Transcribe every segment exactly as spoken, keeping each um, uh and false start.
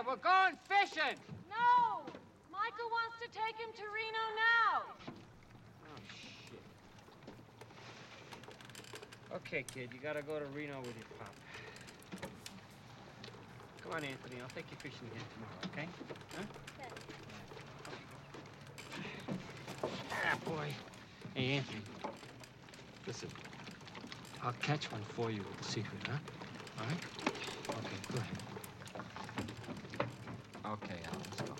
we're going fishing. No! Michael wants to take him to Reno now. Oh, shit. Okay, kid, you gotta go to Reno with your pop. Come on, Anthony, I'll take you fishing again tomorrow, okay? Huh? Okay. Ah, boy. Hey, Anthony, listen. I'll catch one for you with the secret, huh? All right? Okay, go ahead. Okay, Al, let's go.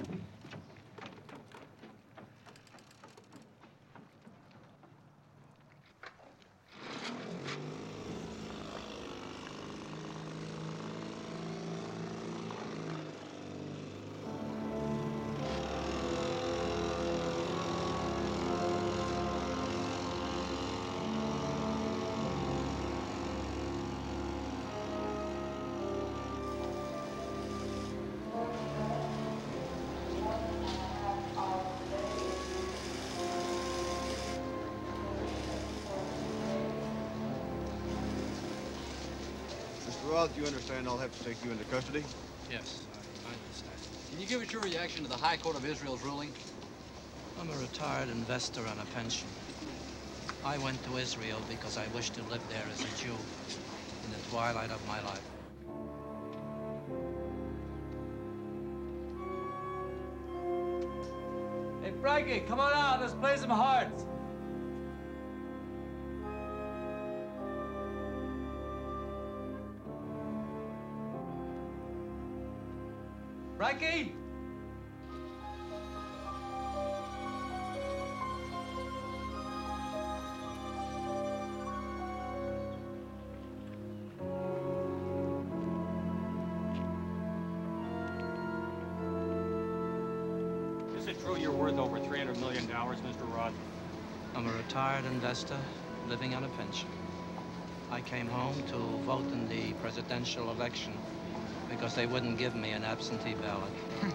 Mister Roth, you understand I'll have to take you into custody? Yes, I, I understand. Can you give us your reaction to the High Court of Israel's ruling? I'm a retired investor on a pension. I went to Israel because I wished to live there as a Jew in the twilight of my life. Hey, Frankie, come on out. Let's play some hearts. Frankie? Is it true you're worth over three hundred million dollars, Mister Roth? I'm a retired investor living on a pension. I came home to vote in the presidential election because they wouldn't give me an absentee ballot.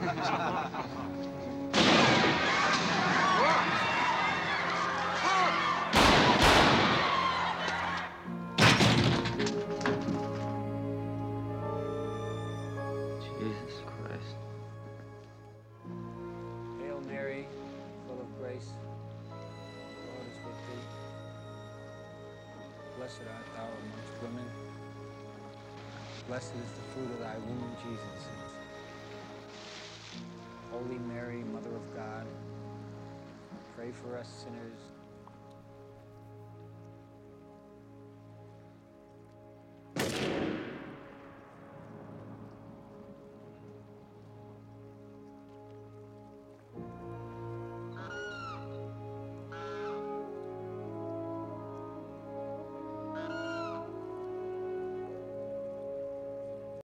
Jesus Christ. Hail Mary, full of grace, the Lord is with thee. Blessed art thou amongst women. Blessed is the fruit of thy womb, Jesus. Holy Mary, Mother of God, pray for us sinners